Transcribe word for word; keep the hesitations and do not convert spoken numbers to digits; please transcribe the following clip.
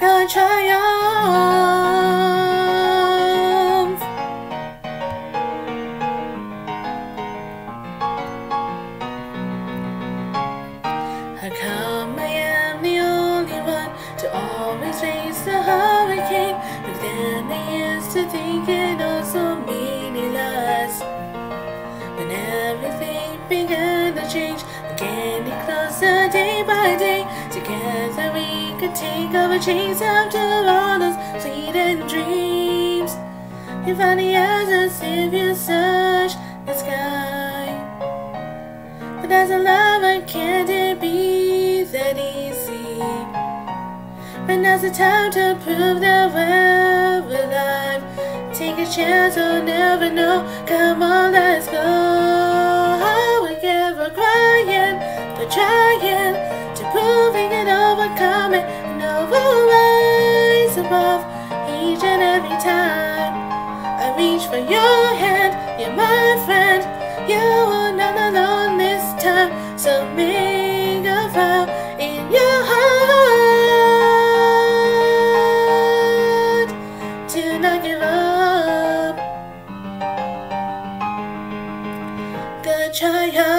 God triumph. How come I am the only one to always face the hurricane? But then I used to think it all so meaningless. When everything began to change, getting closer day by day. Together we could take our chains after all those fleeting dreams. You find the answers if you search the sky. But as a lover, can't it be that easy? But now's the time to prove that we're alive. Take a chance, I'll never know. Come on, let's go. We're crying, but trying to prove we can overcome it. And overrise above each and every time I reach for your hand. You're my friend. You are not alone this time. So make a vow in your heart to not give up. God triumph.